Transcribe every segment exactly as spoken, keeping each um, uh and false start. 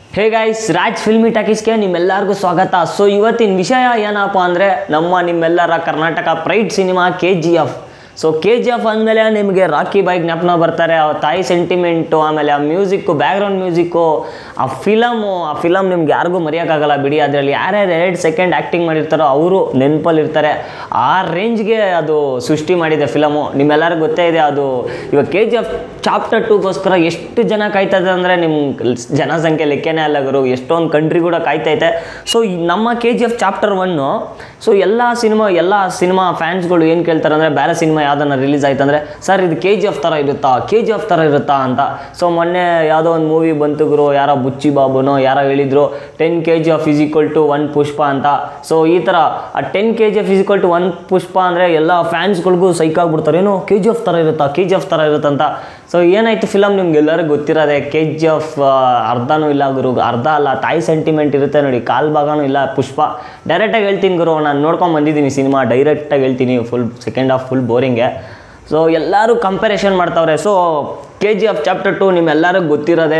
ಹೇ guys, Raj filmy ಟಾಕೀಸ್ಗೆ ನಿಮ್ಮೆಲ್ಲರಿಗೂ ಸ್ವಾಗತ. ಸೊ ಇವತ್ತಿನ ವಿಷಯ ಏನಪ್ಪ ಅಂದರೆ ನಮ್ಮ ನಿಮ್ಮೆಲ್ಲರ Karnataka pride cinema K G F. So K G F ಅಂದಮೇಲೆ ನಿಮಗೆ ರಾಕಿ ಬಾಯ್ ಜ್ಞಾಪನ ಬರ್ತಾರೆ, ಆ ತಾಯಿ ಸೆಂಟಿಮೆಂಟು, ಆಮೇಲೆ ಆ ಮ್ಯೂಸಿಕ್ಕು, ಬ್ಯಾಕ್ಗ್ರೌಂಡ್ ಮ್ಯೂಸಿಕ್ಕು, ಆ ಫಿಲಮು ಆ ಫಿಲಮ್ ನಿಮ್ಗೆ ಯಾರಿಗೂ ಮರೆಯೋಕ್ಕಾಗಲ್ಲ ಬಿಡಿ. ಅದರಲ್ಲಿ ಯಾರ್ಯಾರು ಎರಡು ಸೆಕೆಂಡ್ ಆ್ಯಕ್ಟಿಂಗ್ ಮಾಡಿರ್ತಾರೋ ಅವರು ನೆನಪಲ್ಲಿರ್ತಾರೆ. ಆ ರೇಂಜ್ಗೆ ಅದು ಸೃಷ್ಟಿ ಮಾಡಿದೆ ಫಿಲಮು. ನಿಮ್ಮೆಲ್ಲರಿಗೂ ಗೊತ್ತೇ ಇದೆ. ಅದು ಇವಾಗ ಕೆ ಜಿ ಎಫ್ ಚಾಪ್ಟರ್ ಟೂಗೋಸ್ಕರ ಎಷ್ಟು ಜನ ಕಾಯ್ತದೆ ಅಂದರೆ ನಿಮ್ಮ ಜನಸಂಖ್ಯೆ ಲೆಕ್ಕನೇ ಅಲ್ಲ ಗುರು, ಎಷ್ಟೊಂದು ಕಂಟ್ರಿ ಕೂಡ ಕಾಯ್ತೈತೆ. ಸೊ ನಮ್ಮ K G F chapter one, so ಎಲ್ಲ ಸಿನಿಮಾ ಎಲ್ಲ ಸಿನಿಮಾ ಫ್ಯಾನ್ಸ್ಗಳು ಏನು ಕೇಳ್ತಾರೆ ಅಂದರೆ, ಬೇರೆ ಸಿನಿಮಾ ಯಾವುದನ್ನ ರಿಲೀಸ್ ಆಯ್ತು ಅಂದರೆ, ಸರ್ ಇದು ಕೆ ಜಿ ಎಫ್ ಥರ ಇರುತ್ತಾ ಕೆ ಜಿ ಎಫ್ ಥರ ಇರುತ್ತಾ ಅಂತ. ಸೊ ಮೊನ್ನೆ ಯಾವುದೋ ಒಂದು ಮೂವಿ ಬಂತು ಗುರು, ಯಾರೋ ಬುಚ್ಚಿ ಬಾಬುನೋ ಯಾರೋ ಹೇಳಿದ್ರು ten K G F is equal to one Pushpa ಅಂತ. ಸೊ ಈ ಥರ ಆ ten K G F is equal to one Pushpa ಅಂದರೆ ಎಲ್ಲ ಫ್ಯಾನ್ಸ್ಗಳಿಗೂ ಸೈಕಾಗ್ಬಿಡ್ತಾರೆ, ಏನು ಕೆ ಜಿ ಎಫ್ ಥರ ಇರುತ್ತಾ ಕೆ ಜಿ ಎಫ್ ಥರ ಇರುತ್ತಂತ. ಸೊ ಏನಾಯಿತು ಫಿಲಮ್ ನಿಮ್ಗೆ ಎಲ್ಲರಿಗೂ ಗೊತ್ತಿರೋದೆ. ಕೆ ಜಿ ಎಫ್ ಅರ್ಧನೂ ಇಲ್ಲ ಗುರು, ಅರ್ಧ ಅಲ್ಲ, ತಾಯಿ ಸೆಂಟಿಮೆಂಟ್ ಇರುತ್ತೆ ನೋಡಿ, ಕಾಲು ಭಾಗನೂ ಇಲ್ಲ. ಪುಷ್ಪ ಡೈರೆಕ್ಟಾಗಿ ಹೇಳ್ತೀನಿ ಗುರು, ನಾನು ನೋಡ್ಕೊಂಡು ಬಂದಿದ್ದೀನಿ ಸಿನಿಮಾ, ಡೈರೆಕ್ಟಾಗಿ ಹೇಳ್ತೀನಿ. ಫುಲ್ ಸೆಕೆಂಡ್ ಹಾಫ್ ಫುಲ್ ಬೋರಿಂಗೆ. ಸೊ ಎಲ್ಲರೂ ಕಂಪ್ಯಾರಿಷನ್ ಮಾಡ್ತಾವ್ರೆ. So K G F chapter two ನಿಮ್ಮೆಲ್ಲರಿಗೂ ಗೊತ್ತಿರೋದೆ.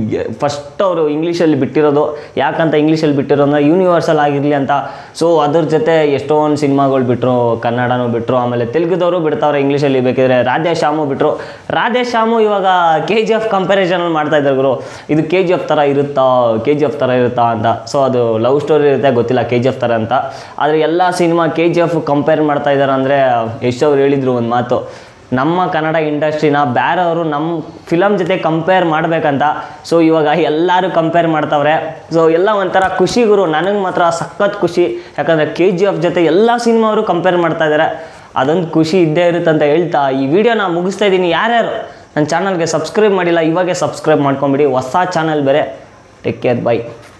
ಫಸ್ಟ್ ಅವರು ಇಂಗ್ಲೀಷಲ್ಲಿ ಬಿಟ್ಟಿರೋದು, ಯಾಕಂತ ಇಂಗ್ಲೀಷಲ್ಲಿ ಬಿಟ್ಟಿರೋ ಅಂದರೆ ಯೂನಿವರ್ಸಲ್ ಆಗಿರಲಿ ಅಂತ. ಸೊ ಅದ್ರ ಜೊತೆ ಎಷ್ಟೊಂದು ಸಿನಿಮಾಗಳು ಬಿಟ್ಟರು, ಕನ್ನಡನೂ ಬಿಟ್ಟರು, ಆಮೇಲೆ ತೆಲುಗುದವರು ಬಿಡ್ತಾವ್ರೆ ಇಂಗ್ಲೀಷಲ್ಲಿ. ಬೇಕಿದ್ರೆ ರಾಧೇ ಶ್ಯಾಮು ಬಿಟ್ಟರು. ರಾಧೇ ಶ್ಯಾಮು ಇವಾಗ ಕೆ ಜಿ ಎಫ್ ಕಂಪ್ಯಾರಿಸನಲ್ಲಿ ಮಾಡ್ತಾ ಇದ್ದಾರೆ ಗುರು, ಇದು ಕೆ ಜಿ ಎಫ್ ಥರ ಇರುತ್ತಾ ಕೆ ಜಿ ಎಫ್ ಥರ ಇರುತ್ತಾ ಅಂತ. ಸೊ ಅದು ಲವ್ ಸ್ಟೋರಿ ಇರುತ್ತೆ, ಗೊತ್ತಿಲ್ಲ ಕೆ ಜಿ ಎಫ್ ಥರ ಅಂತ. ಆದರೆ ಎಲ್ಲ cinema K G F compare ಮಾಡ್ತಾ ಇದ್ದಾರೆ ಅಂದರೆ, ಯಶ್ ಅವ್ರು ಹೇಳಿದರು ಒಂದು ಮಾತು, ನಮ್ಮ ಕನ್ನಡ ಇಂಡಸ್ಟ್ರಿನ ಬೇರೆಯವರು ನಮ್ಮ ಫಿಲಮ್ ಜೊತೆ ಕಂಪೇರ್ ಮಾಡಬೇಕಂತ. ಸೊ ಇವಾಗ ಎಲ್ಲರೂ ಕಂಪೇರ್ ಮಾಡ್ತಾವ್ರೆ. ಸೊ ಎಲ್ಲ ಒಂಥರ ಖುಷಿ ಗುರು, ನನಗೆ ಮಾತ್ರ ಸಖತ್ ಖುಷಿ. ಯಾಕಂದರೆ ಕೆ ಜಿ ಎಫ್ ಜೊತೆ ಎಲ್ಲ ಸಿನಿಮಾ ಅವರು ಕಂಪೇರ್ ಮಾಡ್ತಾ ಇದ್ದಾರೆ, ಅದೊಂದು ಖುಷಿ ಇದ್ದೇ ಇರುತ್ತೆ ಅಂತ ಹೇಳ್ತಾ ಈ ವಿಡಿಯೋನ ಮುಗಿಸ್ತಾ ಇದ್ದೀನಿ. ಯಾರ್ಯಾರು ನನ್ನ ಚಾನಲ್ಗೆ ಸಬ್ಸ್ಕ್ರೈಬ್ ಮಾಡಿಲ್ಲ, ಇವಾಗೆ ಸಬ್ಸ್ಕ್ರೈಬ್ ಮಾಡ್ಕೊಂಬಿಡಿ, ಹೊಸ ಚಾನಲ್ ಬೇರೆ. Take care, by.